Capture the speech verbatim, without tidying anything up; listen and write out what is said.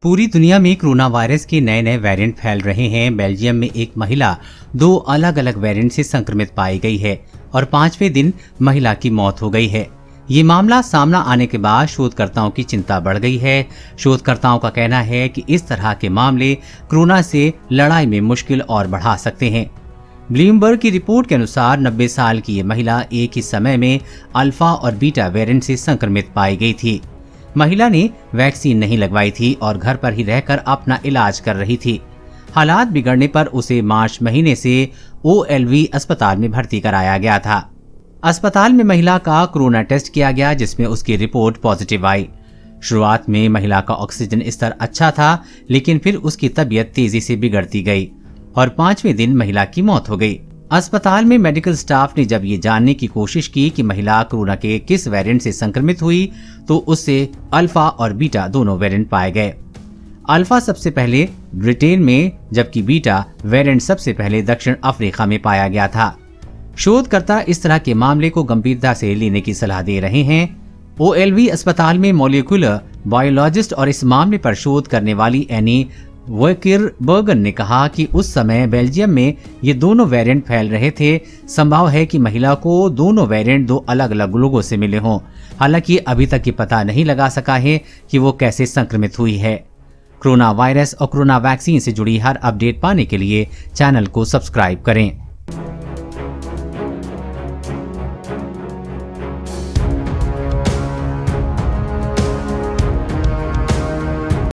पूरी दुनिया में कोरोना वायरस के नए नए वेरिएंट फैल रहे हैं। बेल्जियम में एक महिला दो अलग अलग वेरिएंट से संक्रमित पाई गई है और पांचवें दिन महिला की मौत हो गई है। ये मामला सामना आने के बाद शोधकर्ताओं की चिंता बढ़ गई है। शोधकर्ताओं का कहना है कि इस तरह के मामले कोरोना से लड़ाई में मुश्किल और बढ़ा सकते हैं। ब्लूमबर्ग की रिपोर्ट के अनुसार नब्बे साल की ये महिला एक ही समय में अल्फा और बीटा वेरिएंट से संक्रमित पाई गई थी। महिला ने वैक्सीन नहीं लगवाई थी और घर पर ही रहकर अपना इलाज कर रही थी। हालात बिगड़ने पर उसे मार्च महीने से ओ एल वी अस्पताल में भर्ती कराया गया था। अस्पताल में महिला का कोरोना टेस्ट किया गया जिसमें उसकी रिपोर्ट पॉजिटिव आई। शुरुआत में महिला का ऑक्सीजन स्तर अच्छा था, लेकिन फिर उसकी तबीयत तेजी से बिगड़ती गई और पांचवें दिन महिला की मौत हो गई। अस्पताल में मेडिकल स्टाफ ने जब ये जानने की कोशिश की कि महिला कोरोना के किस वेरिएंट से संक्रमित हुई, तो उससे अल्फा और बीटा दोनों वेरिएंट पाए गए। अल्फा सबसे पहले ब्रिटेन में, जबकि बीटा वेरिएंट सबसे पहले दक्षिण अफ्रीका में पाया गया था। शोधकर्ता इस तरह के मामले को गंभीरता से लेने की सलाह दे रहे हैं। ओ एल वी अस्पताल में मॉलिक्यूलर बायोलॉजिस्ट और इस मामले पर शोध करने वाली एनी वेकिरबर्गन ने कहा कि उस समय बेल्जियम में ये दोनों वेरिएंट फैल रहे थे। संभव है कि महिला को दोनों वेरिएंट दो अलग अलग लोगों से मिले हों। हालांकि अभी तक ये पता नहीं लगा सका है कि वो कैसे संक्रमित हुई है। कोरोना वायरस और कोरोना वैक्सीन से जुड़ी हर अपडेट पाने के लिए चैनल को सब्सक्राइब करें।